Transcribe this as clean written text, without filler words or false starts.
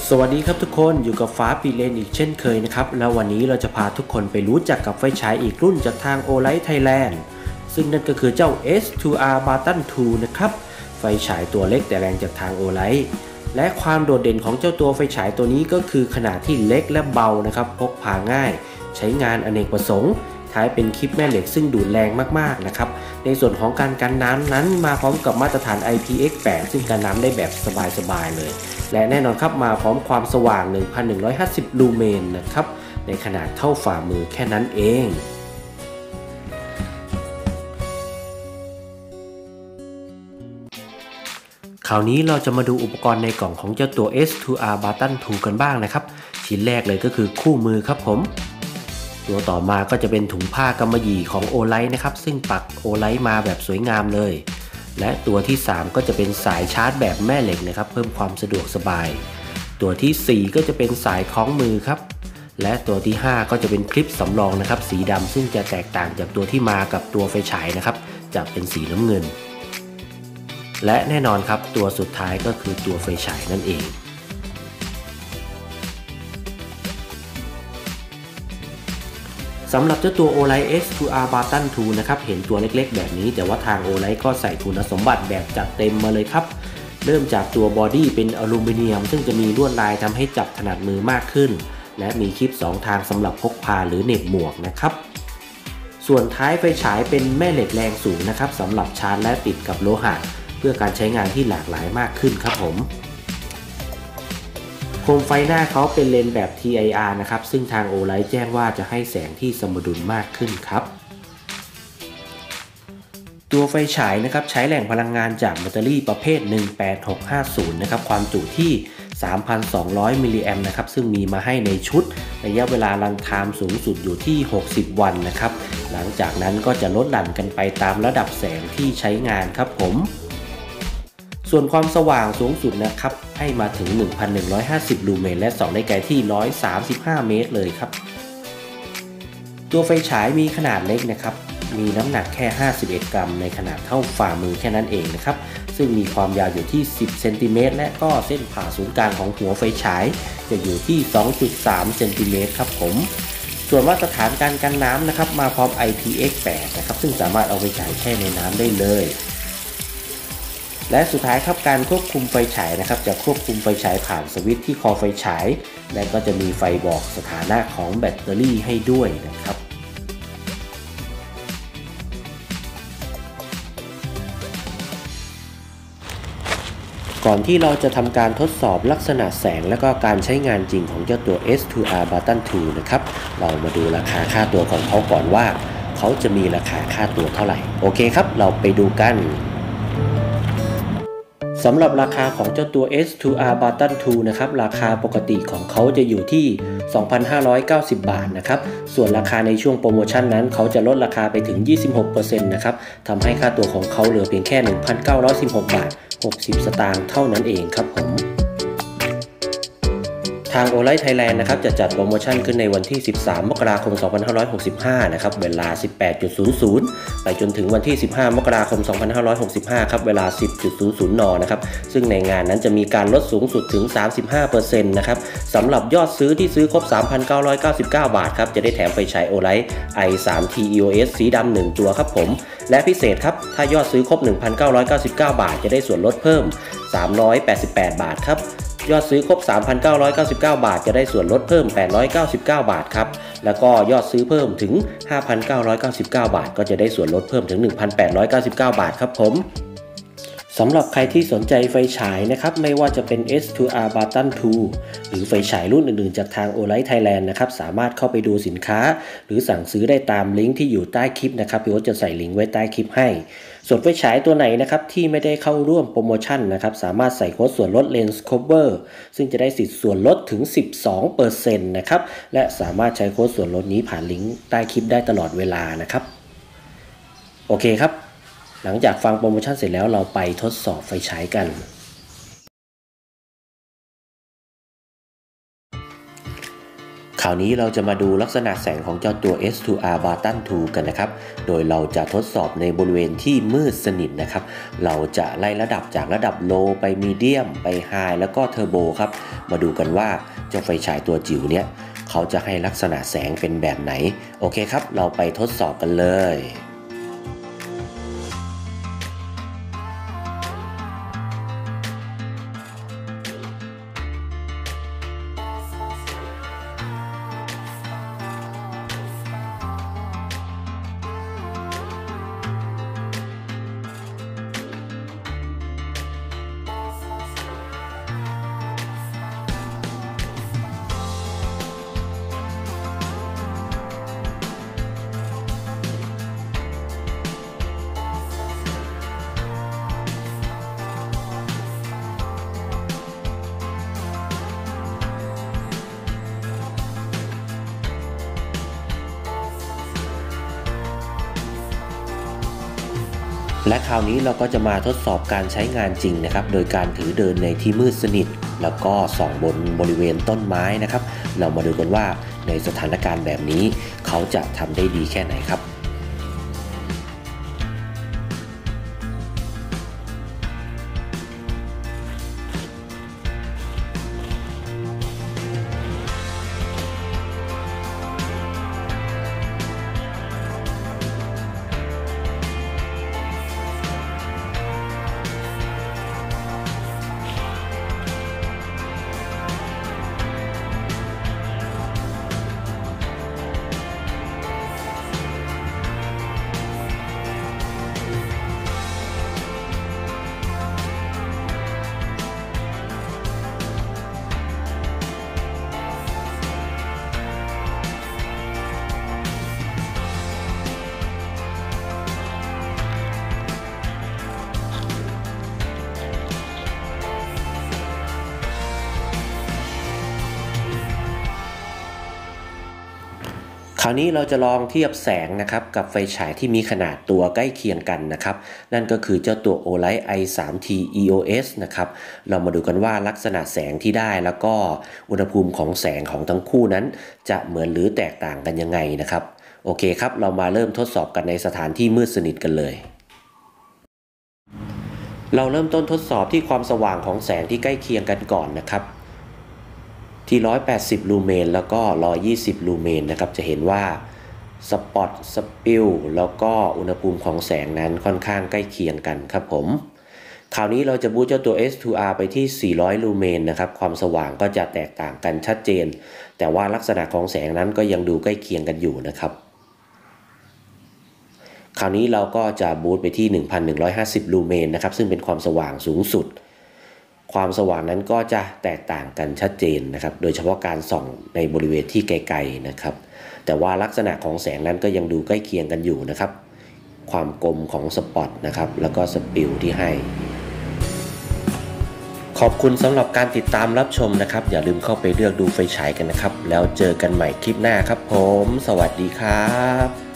สวัสดีครับทุกคนอยู่กับฟ้าปีเลนอีกเช่นเคยนะครับแล้ววันนี้เราจะพาทุกคนไปรู้จักกับไฟฉายอีกรุ่นจากทาง Olight Thailand ซึ่งนั่นก็คือเจ้า S2R Button 2 นะครับไฟฉายตัวเล็กแต่แรงจากทาง Olight และความโดดเด่นของเจ้าตัวไฟฉายตัวนี้ก็คือขนาดที่เล็กและเบานะครับพกพาง่ายใช้งานอเนกประสงค์ท้ายเป็นคลิปแม่เหล็กซึ่งดูดแรงมากๆนะครับในส่วนของการกันน้ำนั้นมาพร้อมกับมาตรฐาน IPX8 ซึ่งกันน้ำได้แบบสบายๆเลยและแน่นอนครับมาพร้อมความสว่าง 1150 ลูเมนนะครับในขนาดเท่าฝ่ามือแค่นั้นเองคราวนี้เราจะมาดูอุปกรณ์ในกล่องของเจ้าตัว S2R Button 2 กันบ้างนะครับชิ้นแรกเลยก็คือคู่มือครับผมตัวต่อมาก็จะเป็นถุงผ้ากำมะหยี่ของ Olight นะครับซึ่งปัก Olight มาแบบสวยงามเลยและตัวที่3ก็จะเป็นสายชาร์จแบบแม่เหล็กนะครับเพิ่มความสะดวกสบายตัวที่4ก็จะเป็นสายคล้องมือครับและตัวที่5ก็จะเป็นคลิปสำรองนะครับสีดำซึ่งจะแตกต่างจากตัวที่มากับตัวไฟฉายนะครับจะเป็นสีน้ำเงินและแน่นอนครับตัวสุดท้ายก็คือตัวไฟฉายนั่นเองสำหรับเจ้าตัว Olight S2R Button 2 นะครับเห็นตัวเล็กๆแบบนี้แต่ว่าทาง Olight ก็ใส่คุณสมบัติแบบจัดเต็มมาเลยครับเริ่มจากตัวบอดี้เป็นอลูมิเนียมซึ่งจะมีลวดลายทำให้จับถนัดมือมากขึ้นและมีคลิป2ทางสำหรับพกพาหรือเหน็บหมวกนะครับส่วนท้ายไฟฉายเป็นแม่เหล็กแรงสูงนะครับสำหรับชาร์จและติดกับโลหะเพื่อการใช้งานที่หลากหลายมากขึ้นครับผมโคมไฟหน้าเขาเป็นเลนส์แบบ TIR นะครับซึ่งทาง Olight แจ้งว่าจะให้แสงที่สมดุลมากขึ้นครับตัวไฟฉายนะครับใช้แหล่งพลังงานจากแบตเตอรี่ประเภท 18650 นะครับความจุที่ 3,200 มิลลิแอมป์นะครับซึ่งมีมาให้ในชุดระยะเวลารันไทม์สูงสุดอยู่ที่ 60 วันนะครับหลังจากนั้นก็จะลดหลั่นกันไปตามระดับแสงที่ใช้งานครับผมส่วนความสว่างสูงสุดนะครับให้มาถึง 1150 ลูเมนและส่องได้ไกลที่ 135 เมตรเลยครับตัวไฟฉายมีขนาดเล็กนะครับมีน้ำหนักแค่ 51 กรัมในขนาดเท่าฝ่ามือแค่นั้นเองนะครับซึ่งมีความยาวอยู่ที่ 10 เซนติเมตรและก็เส้นผ่าศูนย์กลางของหัวไฟฉายจะอยู่ที่ 2.3 เซนติเมตรครับผมส่วนมาตรฐานการกันน้ำนะครับมาพร้อม IPX8 นะครับซึ่งสามารถเอาไฟฉายแช่ในน้ำได้เลยและสุดท้ายครับการควบคุมไฟฉายนะครับจะควบคุมไฟฉายผ่านสวิตช์ที่คอไฟฉายและก็จะมีไฟบอกสถานะของแบตเตอรี่ให้ด้วยนะครับก่อนที่เราจะทำการทดสอบลักษณะแสงและก็การใช้งานจริงของเจ้าตัว S2R Button 2 นะครับเรามาดูราคาค่าตัวของเขาก่อนว่าเขาจะมีราคาค่าตัวเท่าไหร่โอเคครับเราไปดูกันสำหรับราคาของเจ้าตัว S2R Button 2 นะครับราคาปกติของเขาจะอยู่ที่ 2,590 บาทนะครับส่วนราคาในช่วงโปรโมชั่นนั้นเขาจะลดราคาไปถึง 26% นะครับทำให้ค่าตัวของเขาเหลือเพียงแค่ 1,916 บาท 60 สตางค์เท่านั้นเองครับผมทาง Olight Thailand นะครับจะจัดโปรโมชั่นขึ้นในวันที่ 13 มกราคม 2565 นะครับเวลา 18.00 ไปจนถึงวันที่ 15 มกราคม 2565 ครับเวลา 10.00 น. นะครับซึ่งในงานนั้นจะมีการลดสูงสุดถึง 35% นะครับสำหรับยอดซื้อที่ซื้อครบ 3,999 บาทครับจะได้แถมไฟฉาย Olight i3T EOS สีดำ1ตัวครับผมและพิเศษครับถ้ายอดซื้อครบ 1,999 บาทจะได้ส่วนลดเพิ่ม 388 บาทครับยอดซื้อครบ 3,999 บาทจะได้ส่วนลดเพิ่ม 899 บาทครับแล้วก็ยอดซื้อเพิ่มถึง 5,999 บาทก็จะได้ส่วนลดเพิ่มถึง 1,899 บาทครับผมสำหรับใครที่สนใจไฟฉายนะครับไม่ว่าจะเป็น S2R Button 2 หรือไฟฉายรุ่นอื่นๆจากทาง Olight Thailand นะครับสามารถเข้าไปดูสินค้าหรือสั่งซื้อได้ตามลิงก์ที่อยู่ใต้คลิปนะครับพี่โอ๊ตจะใส่ลิงก์ไว้ใต้คลิปให้ส่วนไฟฉายตัวไหนนะครับที่ไม่ได้เข้าร่วมโปรโมชั่นนะครับสามารถใส่โค้ดส่วนลด Lens Cover ซึ่งจะได้สิทธิ์ส่วนลดถึง 12% นะครับและสามารถใช้โค้ดส่วนลดนี้ผ่านลิงก์ใต้คลิปได้ตลอดเวลานะครับโอเคครับหลังจากฟังโปรโมชั่นเสร็จแล้วเราไปทดสอบไฟฉายกันคราวนี้เราจะมาดูลักษณะแสงของเจ้าตัว S2R Button 2 กันนะครับโดยเราจะทดสอบในบริเวณที่มืดสนิทนะครับเราจะไล่ระดับจากระดับ Low ไป Medium ไป High แล้วก็ Turbo ครับมาดูกันว่าเจ้าไฟฉายตัวจิ๋วเนี่ยเขาจะให้ลักษณะแสงเป็นแบบไหนโอเคครับเราไปทดสอบกันเลยและคราวนี้เราก็จะมาทดสอบการใช้งานจริงนะครับโดยการถือเดินในที่มืดสนิทแล้วก็ส่องบริเวณต้นไม้นะครับเรามาดูกันว่าในสถานการณ์แบบนี้เขาจะทำได้ดีแค่ไหนครับคราวนี้เราจะลองเทียบแสงนะครับกับไฟฉายที่มีขนาดตัวใกล้เคียงกันนะครับนั่นก็คือเจ้าตัว Olight i3T EOS นะครับเรามาดูกันว่าลักษณะแสงที่ได้แล้วก็อุณหภูมิของแสงของทั้งคู่นั้นจะเหมือนหรือแตกต่างกันยังไงนะครับโอเคครับเรามาเริ่มทดสอบกันในสถานที่มืดสนิทกันเลยเราเริ่มต้นทดสอบที่ความสว่างของแสงที่ใกล้เคียงกันก่อนนะครับที่180ลูเมนแล้วก็120ลูเมนนะครับจะเห็นว่าสปอตสปิลแล้วก็อุณหภูมิของแสงนั้นค่อนข้างใกล้เคียงกันครับผมคราวนี้เราจะบูตเจ้าตัว S2R ไปที่400ลูเมนนะครับความสว่างก็จะแตกต่างกันชัดเจนแต่ว่าลักษณะของแสงนั้นก็ยังดูใกล้เคียงกันอยู่นะครับคราวนี้เราก็จะบูตไปที่ 1,150 ลูเมนนะครับซึ่งเป็นความสว่างสูงสุดความสว่างนั้นก็จะแตกต่างกันชัดเจนนะครับโดยเฉพาะการส่องในบริเวณที่ไกลๆนะครับแต่ว่าลักษณะของแสงนั้นก็ยังดูใกล้เคียงกันอยู่นะครับความกลมของสปอตนะครับแล้วก็สปิลที่ให้ขอบคุณสำหรับการติดตามรับชมนะครับอย่าลืมเข้าไปเลือกดูไฟฉายกันนะครับแล้วเจอกันใหม่คลิปหน้าครับผมสวัสดีครับ